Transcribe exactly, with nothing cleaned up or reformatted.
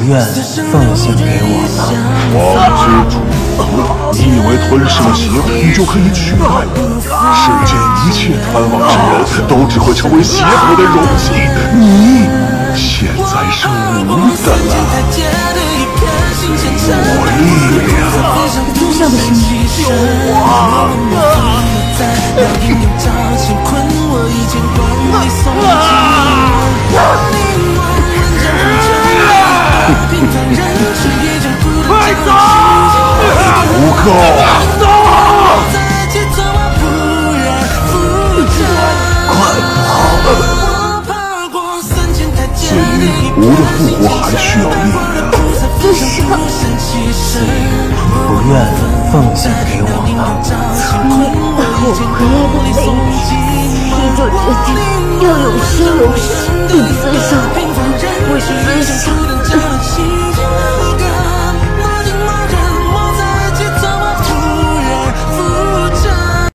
愿奉献给我吗？ 王之主，你以为吞噬了邪狐就可以取代我？世间一切贪妄之人都只会成为邪狐的容器，你现在是无的了。我力量， 地上的声音， 救我！快走！不够！走！快跑！至于吾的复活还需要力量。 不想， 不愿奉献给我吗？ 从你带我回来的那一天，你就决定要有生有死，不择生活，为尊上。